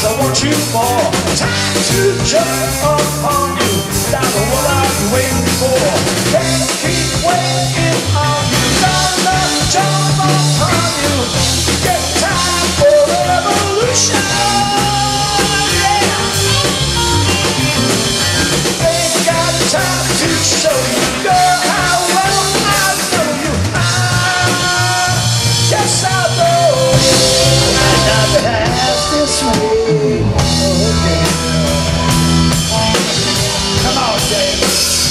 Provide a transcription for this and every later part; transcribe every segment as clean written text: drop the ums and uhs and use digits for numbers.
I want you more. Time to jump upon you. Darling, what are you waiting for? Can't keep waiting on you. Gonna jump upon you. Get time for a revolution. Yeah. Ain't got time to show you, girl, how well I know you. Yes, I know. Not the past this way. Okay. Come on, James.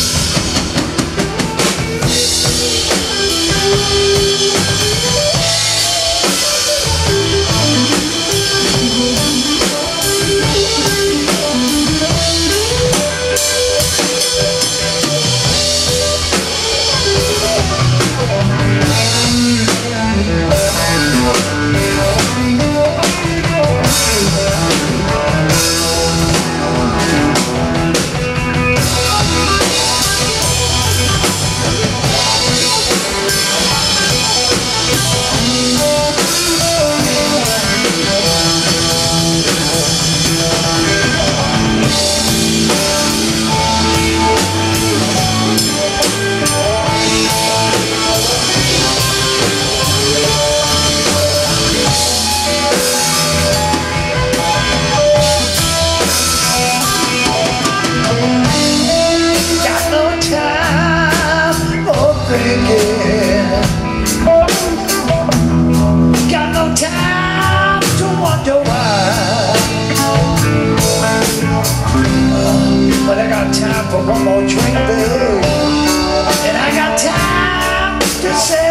Got no time to wonder why, but I got time for one more drink, babe, and I got time to say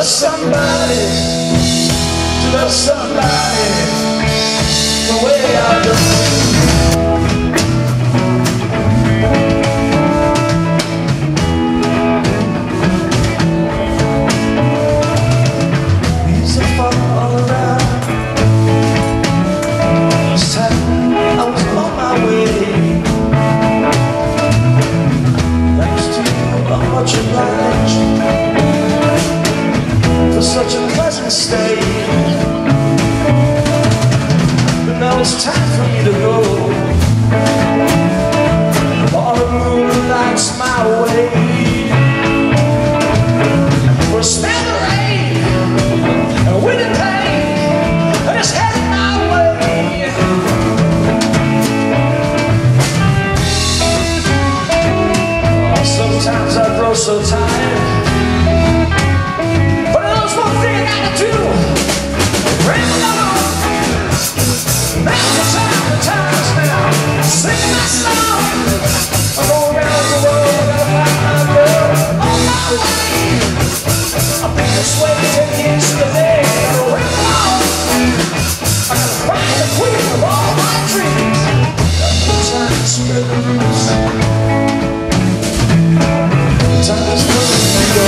somebody, to love somebody the way I do. These are fun all around. This time I was on my way. Thanks to you, I'm much obliged for such a pleasant stay. But now it's time for me to go. All the moon lights my way. For a spell of rain and wind and pain, and it's heading my way. Oh, sometimes I grow so tired. One thing I gotta do, ramble on. Now's the time is now. Singing my song. I go around the world, I gotta find my girl on my way. I've been this way 10 years to the day. I gotta ramble on. I gotta find the queen of all my dreams. The time is spent. The time is coming to go.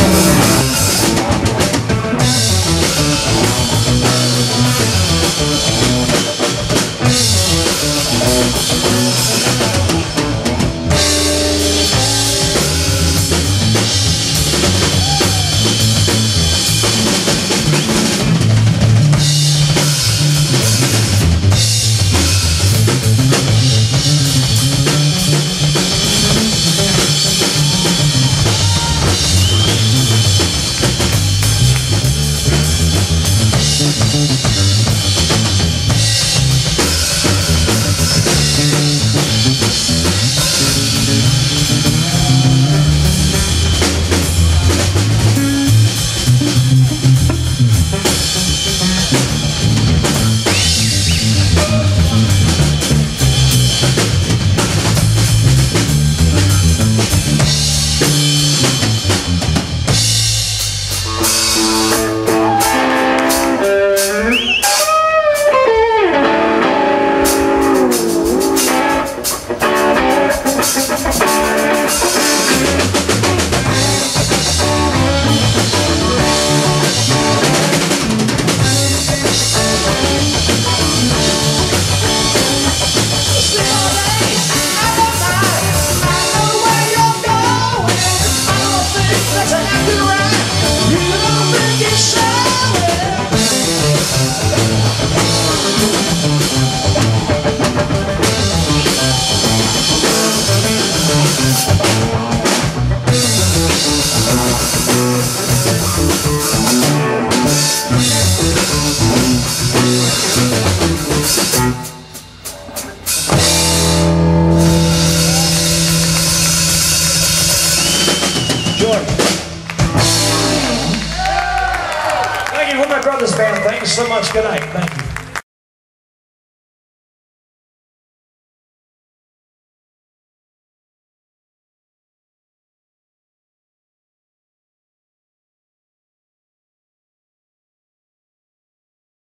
Thank you. We're my brother's band. Thank you so much. Good night. Thank you.